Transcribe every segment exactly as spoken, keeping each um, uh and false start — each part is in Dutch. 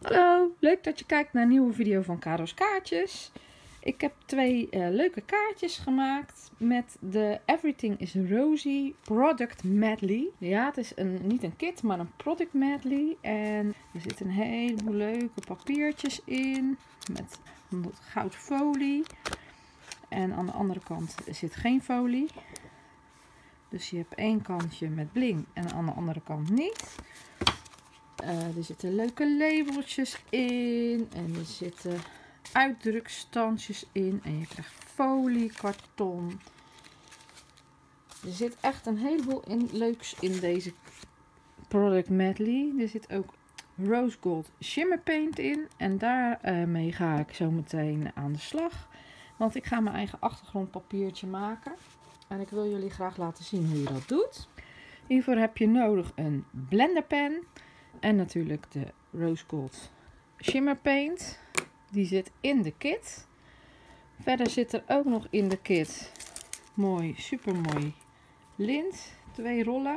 Hallo, leuk dat je kijkt naar een nieuwe video van Caro's Kaartjes. Ik heb twee uh, leuke kaartjes gemaakt met de Everything is Rosy Product Medley. Ja, het is een, niet een kit, maar een product medley. En er zitten een heleboel leuke papiertjes in met goud folie. En aan de andere kant zit geen folie. Dus je hebt één kantje met bling en aan de andere kant niet. Uh, er zitten leuke labeltjes in en er zitten uitdrukstandjes in en je krijgt folie, karton. Er zit echt een heleboel in, leuks in deze product medley. Er zit ook rose gold shimmer paint in en daarmee uh, ga ik zo meteen aan de slag. Want ik ga mijn eigen achtergrondpapiertje maken en ik wil jullie graag laten zien hoe je dat doet. Hiervoor heb je nodig een blenderpen. En natuurlijk de Rose Gold Shimmer Paint. Die zit in de kit. Verder zit er ook nog in de kit mooi, super mooi lint. Twee rollen.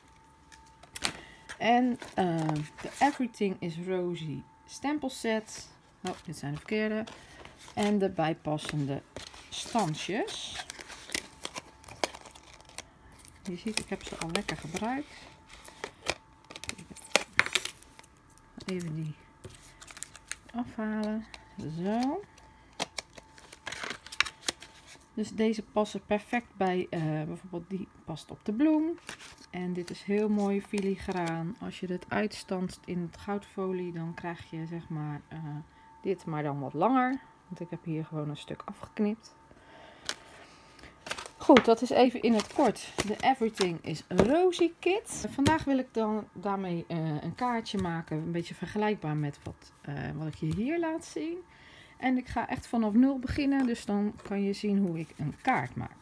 En uh, de Everything is Rosy stempelset. Oh, dit zijn de verkeerde. En de bijpassende standjes. Je ziet, ik heb ze al lekker gebruikt. Even die afhalen. Zo. Dus deze passen perfect bij, uh, bijvoorbeeld die past op de bloem. En dit is heel mooi filigraan. Als je het uitstanst in het goudfolie, dan krijg je zeg maar uh, dit, maar dan wat langer. Want ik heb hier gewoon een stuk afgeknipt. Goed, dat is even in het kort de Everything is Rosy kit. Vandaag wil ik dan daarmee uh, een kaartje maken, een beetje vergelijkbaar met wat, uh, wat ik je hier laat zien. En ik ga echt vanaf nul beginnen, dus dan kan je zien hoe ik een kaart maak.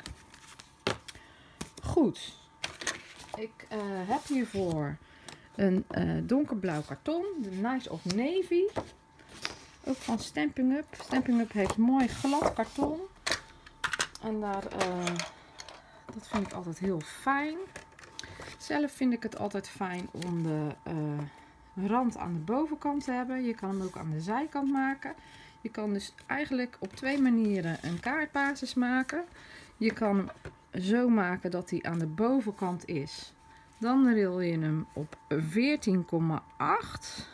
Goed, ik uh, heb hiervoor een uh, donkerblauw karton, de Nice of Navy. Ook van Stampin' Up. Stampin' Up heeft mooi glad karton. En daar, uh, dat vind ik altijd heel fijn. Zelf vind ik het altijd fijn om de uh, rand aan de bovenkant te hebben. Je kan hem ook aan de zijkant maken. Je kan dus eigenlijk op twee manieren een kaartbasis maken. Je kan hem zo maken dat hij aan de bovenkant is. Dan ril je hem op veertien komma acht.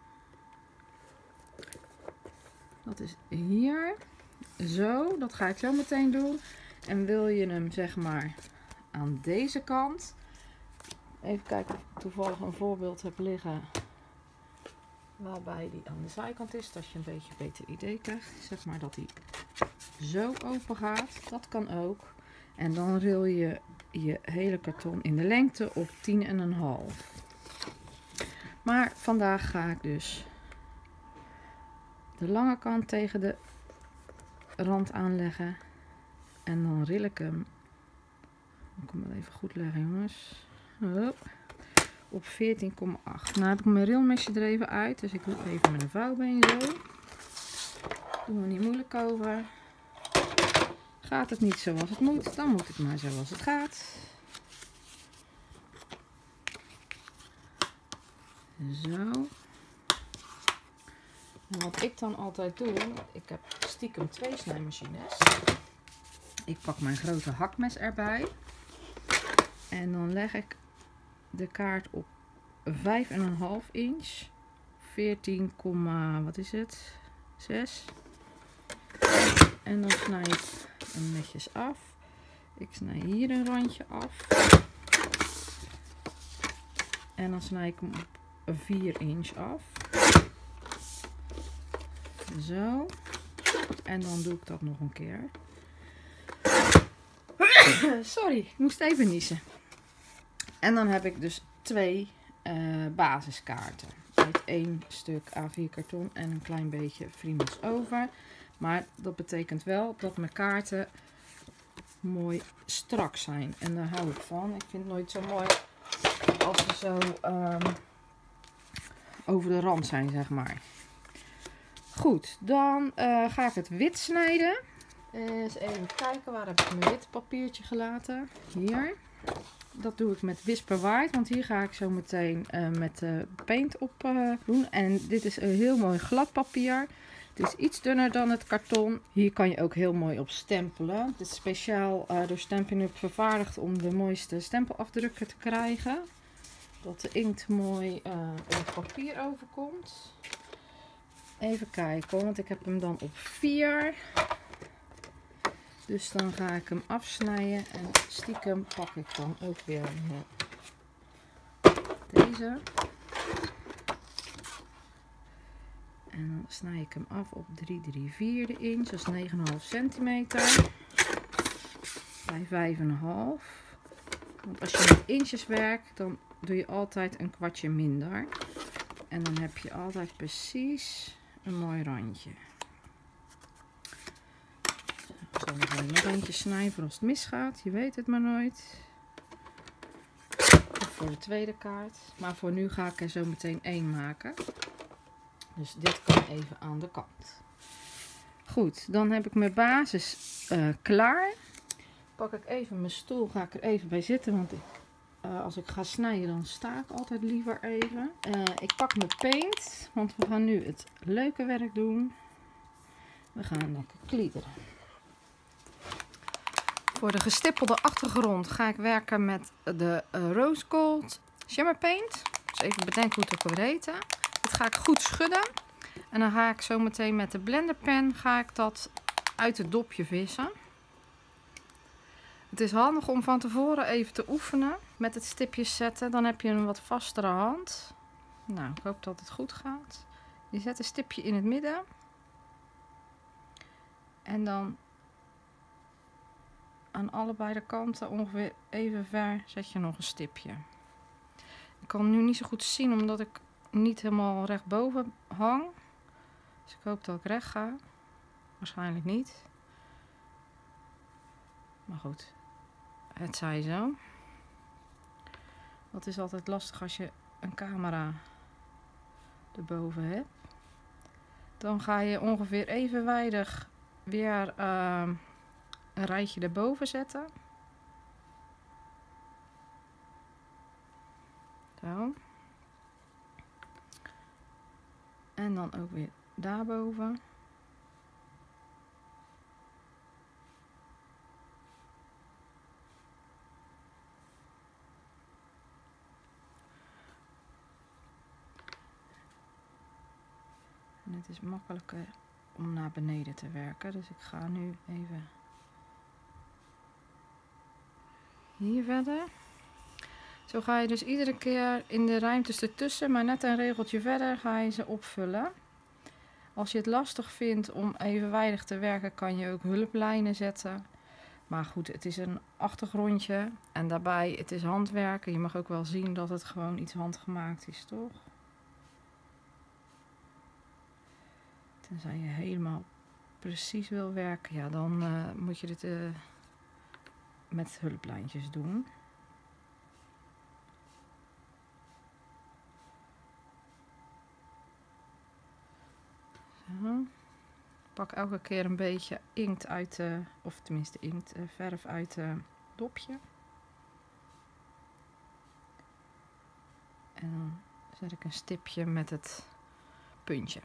Dat is hier. Zo, dat ga ik zo meteen doen. En wil je hem zeg maar aan deze kant. Even kijken of ik toevallig een voorbeeld heb liggen. Waarbij die aan de zijkant is. Dat je een beetje een beter idee krijgt. Zeg maar dat hij zo open gaat. Dat kan ook. En dan ril je je hele karton in de lengte op tien komma vijf. Maar vandaag ga ik dus de lange kant tegen de rand aanleggen en dan ril ik hem, ik hem wel even goed leggen jongens, op veertien komma acht. Nou heb ik mijn rilmesje er even uit, dus ik doe het even met een vouwbeen zo. Doen we niet moeilijk over. Gaat het niet zoals het moet, dan moet het maar zoals het gaat. Zo. En wat ik dan altijd doe, ik heb stiekem twee snijmachines. Ik pak mijn grote hakmes erbij. En dan leg ik de kaart op vijf komma vijf inch. veertien, wat is het? zes. En dan snij ik hem netjes af. Ik snij hier een randje af. En dan snij ik hem op vier inch af. Zo. En dan doe ik dat nog een keer. Sorry, ik moest even niezen. En dan heb ik dus twee uh, basiskaarten. Uit één stuk A vier karton en een klein beetje friemels over. Maar dat betekent wel dat mijn kaarten mooi strak zijn. En daar hou ik van. Ik vind het nooit zo mooi als ze zo um, over de rand zijn, zeg maar. Goed, dan uh, ga ik het wit snijden. Eens even kijken, waar heb ik mijn wit papiertje gelaten? Hier. Dat doe ik met Whisper White, want hier ga ik zo meteen uh, met de uh, paint op uh, doen. En dit is een heel mooi glad papier. Het is iets dunner dan het karton. Hier kan je ook heel mooi op stempelen. Het is speciaal uh, door Stampin' Up vervaardigd om de mooiste stempelafdrukken te krijgen. Dat de inkt mooi uh, op het papier overkomt. Even kijken, want ik heb hem dan op vier. Dus dan ga ik hem afsnijden en stiekem pak ik dan ook weer uh, deze. En dan snij ik hem af op drie drie vierde inch, dat is negen komma vijf centimeter. Bij vijf komma vijf. Want als je met inches werkt, dan doe je altijd een kwartje minder. En dan heb je altijd precies een mooi randje. Ik zal er nog eentje snijden voor als het misgaat. Je weet het maar nooit. Of voor de tweede kaart. Maar voor nu ga ik er zo meteen één maken. Dus dit kan even aan de kant. Goed, dan heb ik mijn basis uh, klaar. Pak ik even mijn stoel, ga ik er even bij zitten. Want ik, uh, als ik ga snijden, dan sta ik altijd liever even. Uh, ik pak mijn paint, want we gaan nu het leuke werk doen. We gaan lekker kliederen. Voor de gestippelde achtergrond ga ik werken met de uh, Rose Gold Shimmer Paint. Dus even bedenken hoe het ook weer heet. Dit ga ik goed schudden. En dan ga ik zo meteen met de blenderpen ga ik dat uit het dopje vissen. Het is handig om van tevoren even te oefenen met het stipjes zetten. Dan heb je een wat vastere hand. Nou, ik hoop dat het goed gaat. Je zet een stipje in het midden. En dan aan allebei de kanten ongeveer even ver zet je nog een stipje. Ik kan nu niet zo goed zien omdat ik niet helemaal rechtboven hang. Dus ik hoop dat ik recht ga. Waarschijnlijk niet. Maar goed, het zij zo. Dat is altijd lastig als je een camera erboven hebt. Dan ga je ongeveer evenwijdig weer uh, een rijtje erboven zetten. Zo. En dan ook weer daarboven. En het is makkelijker om naar beneden te werken. Dus ik ga nu even hier verder. Zo ga je dus iedere keer in de ruimtes ertussen, maar net een regeltje verder, ga je ze opvullen. Als je het lastig vindt om evenwijdig te werken, kan je ook hulplijnen zetten. Maar goed, het is een achtergrondje en daarbij, het is handwerken. Je mag ook wel zien dat het gewoon iets handgemaakt is, toch? Tenzij je helemaal precies wil werken, ja, dan uh, moet je dit uh, met hulplijntjes doen. Zo. Pak elke keer een beetje inkt uit de, of tenminste inkt, uh, verf uit het dopje. En dan zet ik een stipje met het puntje.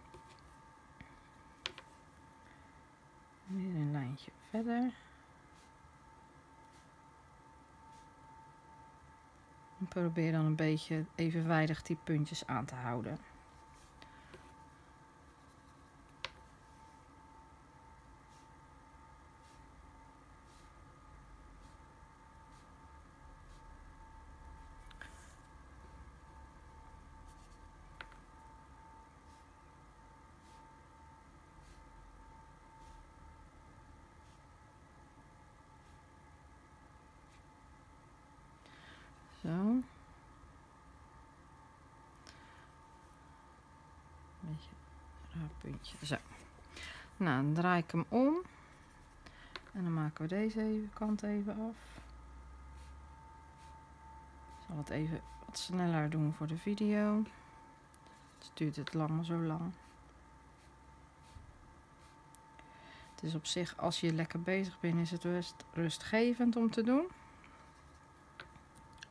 Weer een lijntje verder. En probeer dan een beetje evenwijdig die puntjes aan te houden. Zo. Een beetje een raar puntje. Zo. Nou, dan draai ik hem om. En dan maken we deze even, kant even af. Ik zal het even wat sneller doen voor de video. Dus duurt het lang zo lang. Het is op zich, als je lekker bezig bent, is het rust, rustgevend om te doen.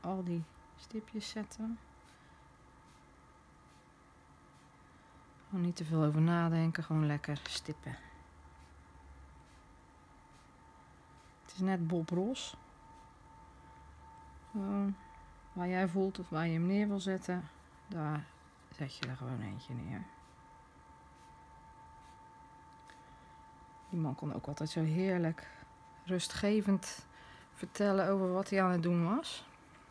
al die stipjes zetten. Gewoon niet te veel over nadenken, gewoon lekker stippen. Het is net Bob Ross. Gewoon waar jij voelt of waar je hem neer wil zetten, daar zet je er gewoon eentje neer. Die man kon ook altijd zo heerlijk rustgevend vertellen over wat hij aan het doen was.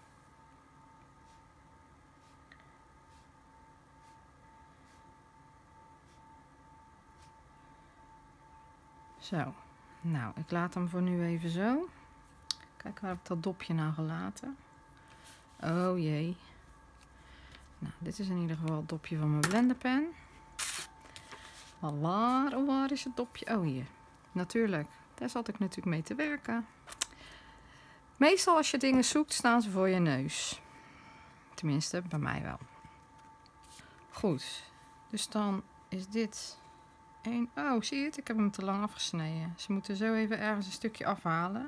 Zo, nou, ik laat hem voor nu even zo. Kijk, waar heb ik dat dopje nou gelaten? Oh jee. Nou, dit is in ieder geval het dopje van mijn blenderpen. Maar waar, oh waar is het dopje? Oh, hier. Natuurlijk, daar zat ik natuurlijk mee te werken. Meestal als je dingen zoekt, staan ze voor je neus. Tenminste, bij mij wel. Goed, dus dan is dit één. Oh, zie je het? Ik heb hem te lang afgesneden. Ze moeten zo even ergens een stukje afhalen.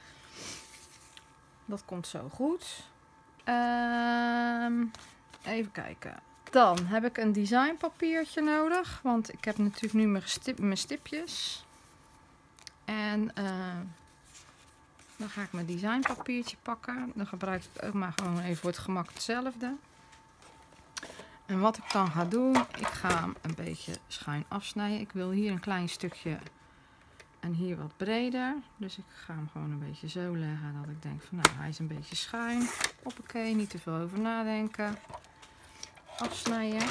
Dat komt zo goed. Um, even kijken. Dan heb ik een designpapiertje nodig. Want ik heb natuurlijk nu mijn, stip, mijn stipjes. En uh, dan ga ik mijn designpapiertje pakken. Dan gebruik ik ook maar gewoon even voor het gemak hetzelfde. En wat ik dan ga doen, ik ga hem een beetje schuin afsnijden. Ik wil hier een klein stukje en hier wat breder. Dus ik ga hem gewoon een beetje zo leggen dat ik denk van nou, hij is een beetje schuin. Hoppakee, niet te veel over nadenken. Afsnijden.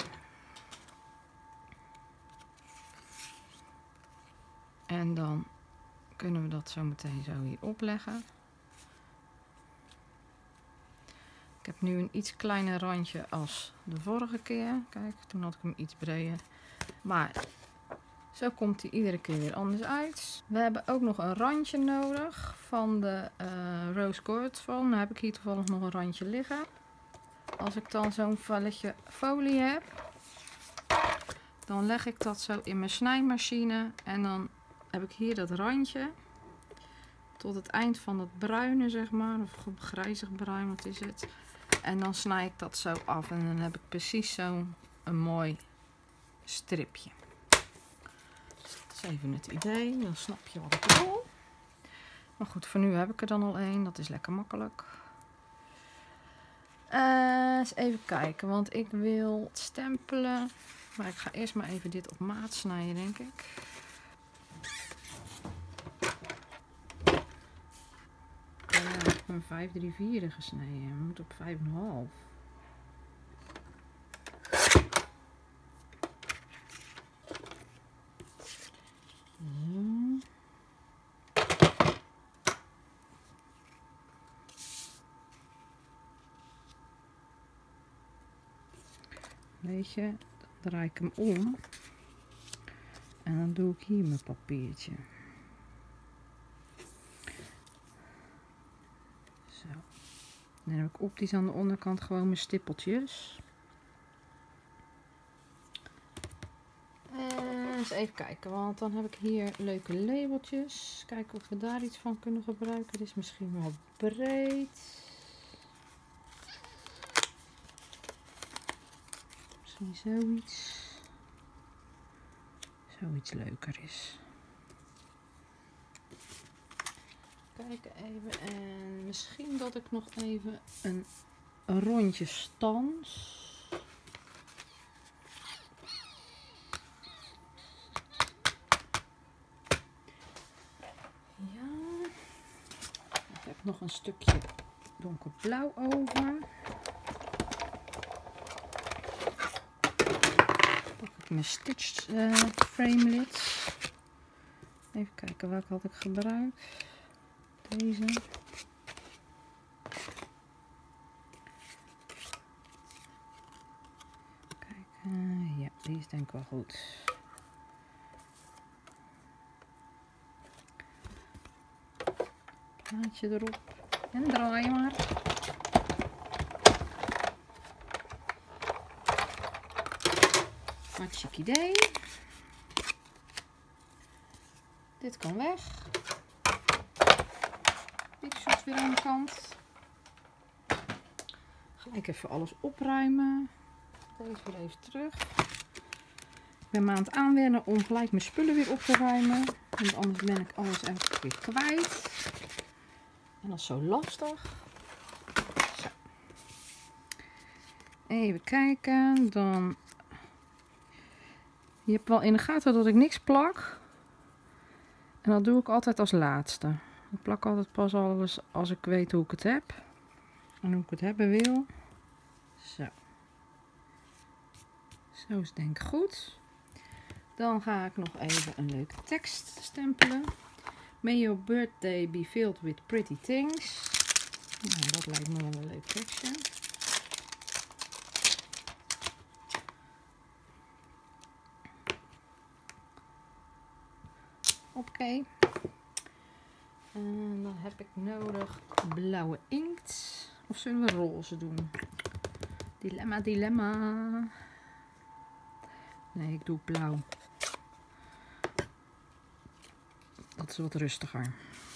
En dan kunnen we dat zo meteen zo hier opleggen. Ik heb nu een iets kleiner randje als de vorige keer. Kijk, toen had ik hem iets breder. Maar zo komt hij iedere keer weer anders uit. We hebben ook nog een randje nodig van de uh, Rose Gold Foam. Dan heb ik hier toevallig nog een randje liggen. Als ik dan zo'n velletje folie heb, dan leg ik dat zo in mijn snijmachine. En dan heb ik hier dat randje tot het eind van het bruine, zeg maar. Of grijzig bruin, wat is het? En dan snij ik dat zo af. En dan heb ik precies zo'n een mooi stripje. Dus dat is even het idee. Dan snap je wat ik bedoel. Maar goed, voor nu heb ik er dan al één. Dat is lekker makkelijk. Uh, eens even kijken, want ik wil stempelen. Maar ik ga eerst maar even dit op maat snijden, denk ik. Uh, ik heb een vijf drie vier gesneden. Ik moet op vijf komma vijf. Weet je, dan draai ik hem om en dan doe ik hier mijn papiertje. Zo. Dan heb ik optisch aan de onderkant gewoon mijn stippeltjes. En eens even kijken, want dan heb ik hier leuke labeltjes. Kijken of we daar iets van kunnen gebruiken. Dit is misschien wel breed. Misschien zoiets. Zoiets leuker is. Kijken even. En misschien dat ik nog even een rondje stans. Ja. Ik heb nog een stukje donkerblauw over. Mijn stitched uh, frame lids. Even kijken, welke had ik gebruikt. Deze. Kijk, uh, ja, die is denk ik wel goed. Plaatje erop en draai maar. Hartstikke idee. Dit kan weg. Dit is weer aan de kant. Ik even alles opruimen. Deze weer even terug. Ik ben me aan het aanwennen om gelijk mijn spullen weer op te ruimen. Want anders ben ik alles elke keer kwijt. En dat is zo lastig. Zo. Even kijken. Dan. Je hebt wel in de gaten dat ik niks plak. En dat doe ik altijd als laatste. Ik plak altijd pas alles als ik weet hoe ik het heb. En hoe ik het hebben wil. Zo. Zo is het denk ik goed. Dan ga ik nog even een leuke tekst stempelen. May your birthday be filled with pretty things. Nou, dat lijkt me wel een leuk tekstje. Oké. Okay. En dan heb ik nodig blauwe inkt. Of zullen we roze doen? Dilemma, dilemma. Nee, ik doe blauw. Dat is wat rustiger.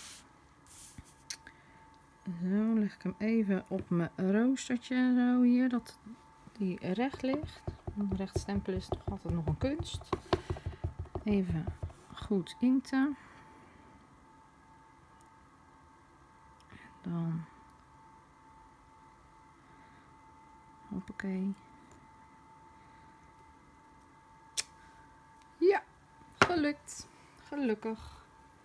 Zo, leg ik hem even op mijn roostertje. Zo hier, dat die recht ligt. Recht stempelen is toch altijd nog een kunst. Even goed inkten. Dan. Hoppakee. Ja, gelukt. Gelukkig.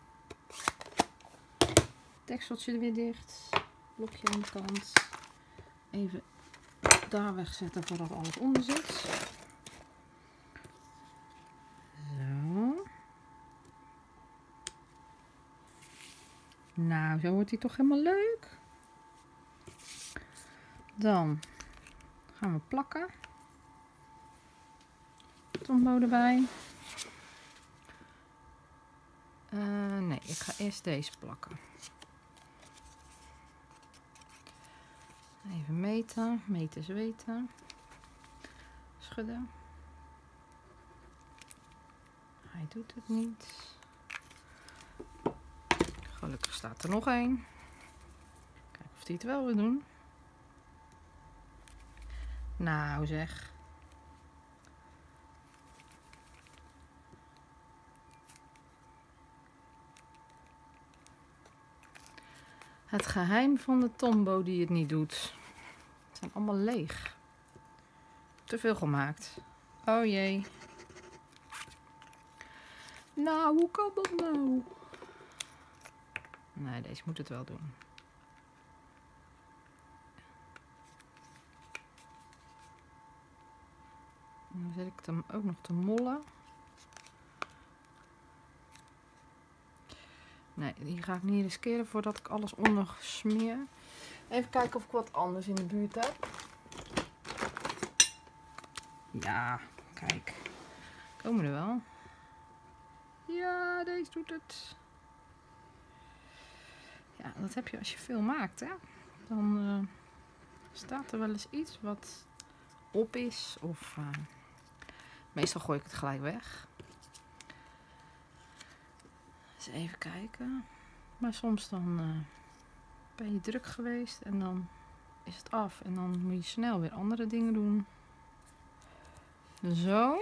Dekseltje er weer dicht. Blokje aan de kant. Even daar wegzetten voordat alles onder zit. Zo. Nou, zo wordt hij toch helemaal leuk. Dan gaan we plakken. Tombow erbij. Uh, nee, ik ga eerst deze plakken. Even meten, meten, zweten. Schudden. Hij doet het niet. Gelukkig staat er nog één. Kijken of hij het wel wil doen. Nou zeg. Het geheim van de Tombow die het niet doet. Het zijn allemaal leeg. Te veel gemaakt. Oh jee. Nou, hoe kan dat nou? Nee, deze moet het wel doen. Dan zet ik hem ook nog te mollen. Nee, die ga ik niet riskeren voordat ik alles onder smeer. Even kijken of ik wat anders in de buurt heb. Ja, kijk. Komen er wel. Ja, deze doet het. Ja, dat heb je als je veel maakt, hè. Dan uh, staat er wel eens iets wat op is. Of uh, meestal gooi ik het gelijk weg. Dus even kijken. Maar soms dan uh, ben je druk geweest en dan is het af. En dan moet je snel weer andere dingen doen. Zo.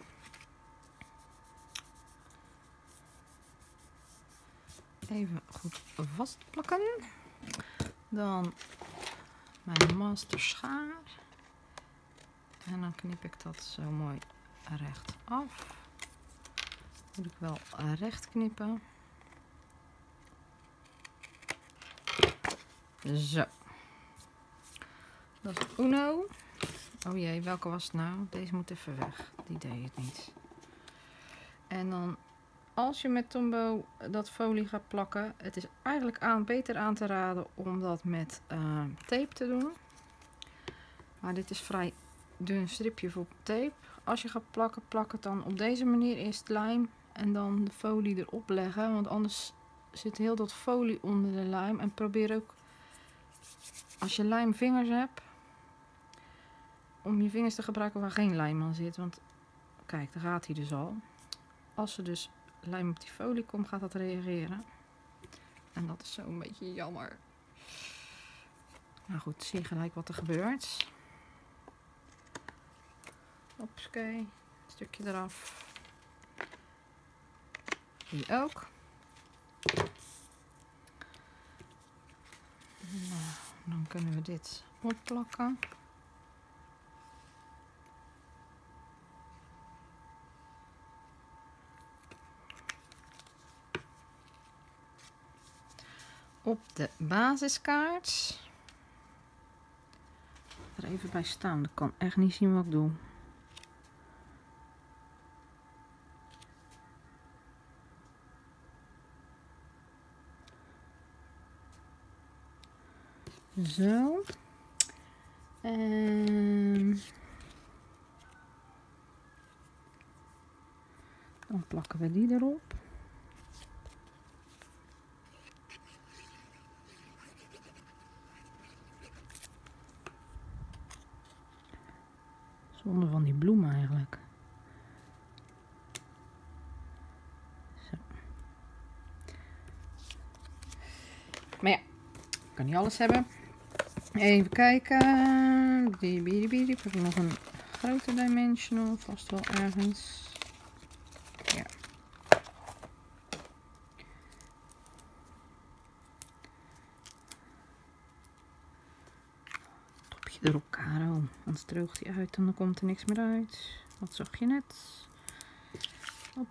Even goed vastplakken. Dan mijn master schaar. En dan knip ik dat zo mooi recht af. Moet ik wel recht knippen. Zo. Dat is uno. Oh jee, welke was het nou? Deze moet even weg. Die deed het niet. En dan, als je met Tombow dat folie gaat plakken, het is eigenlijk aan, beter aan te raden om dat met uh, tape te doen. Maar dit is vrij dun stripje voor tape. Als je gaat plakken, plak het dan op deze manier. Eerst lijm en dan de folie erop leggen. Want anders zit heel dat folie onder de lijm. En probeer ook, als je lijmvingers hebt, om je vingers te gebruiken waar geen lijm aan zit. Want kijk, daar gaat hij dus al. Als er dus lijm op die folie komt, gaat dat reageren. En dat is zo een beetje jammer. Nou goed, zie je gelijk wat er gebeurt. Hopskee, een stukje eraf. Hier ook. Nou, dan kunnen we dit opplakken. Op de basiskaart. Er even bij staan, ik kan echt niet zien wat ik doe. Zo. En dan plakken we die erop. Zonde van die bloemen eigenlijk. Zo. Maar ja, ik kan niet alles hebben. Even kijken. Die bidi bidi. Ik heb nog een grote dimensional. Vast wel ergens. Ja. Topje erop, Caro. Anders droogt hij uit en dan komt er niks meer uit. Wat zag je net? Hop.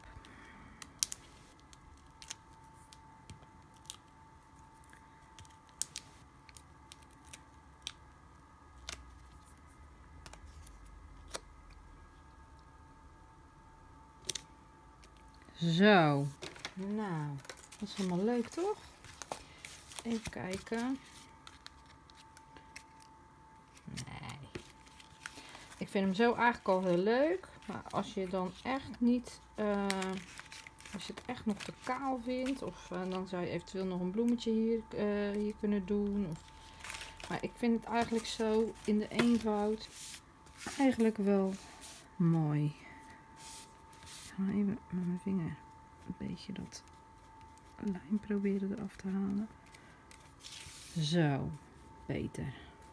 Zo, nou, dat is helemaal leuk toch? Even kijken. Nee. Ik vind hem zo eigenlijk al heel leuk. Maar als je dan echt niet, uh, als je het echt nog te kaal vindt. Of uh, dan zou je eventueel nog een bloemetje hier, uh, hier kunnen doen. Of, maar ik vind het eigenlijk zo in de eenvoud eigenlijk wel mooi. Ik ga even met mijn vinger een beetje dat lijm proberen eraf te halen. Zo, beter.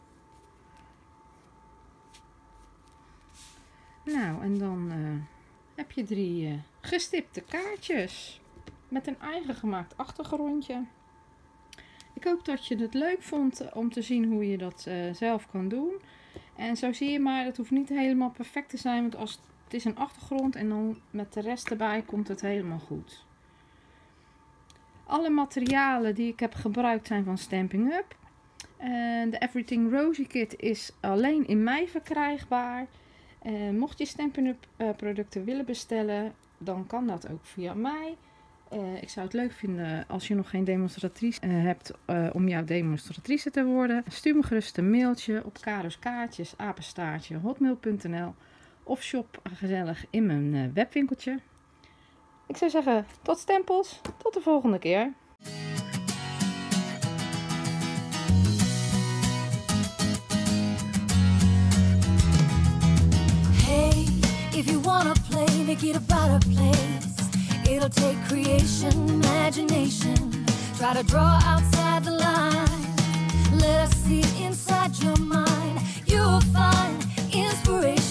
Nou, en dan uh, heb je drie uh, gestipte kaartjes met een eigen gemaakt achtergrondje. Ik hoop dat je het leuk vond om te zien hoe je dat uh, zelf kan doen. En zo zie je maar, het hoeft niet helemaal perfect te zijn, want als het is een achtergrond en dan met de rest erbij komt het helemaal goed. Alle materialen die ik heb gebruikt zijn van Stampin' Up. Uh, de Everything Rosy kit is alleen in mei verkrijgbaar. Uh, mocht je Stampin' Up uh, producten willen bestellen, dan kan dat ook via mij. Uh, ik zou het leuk vinden als je nog geen demonstratrice uh, hebt uh, om jouw demonstratrice te worden. Stuur me gerust een mailtje op karoskaartjes apenstaartje hotmail punt n l of shop gezellig in mijn uh, webwinkeltje. Ik zou zeggen, tot stempels, tot de volgende keer. Hey, if you wanna play, make it about a place. It'll take creation, imagination. Try to draw outside the line. Let us see inside your mind. You'll find inspiration.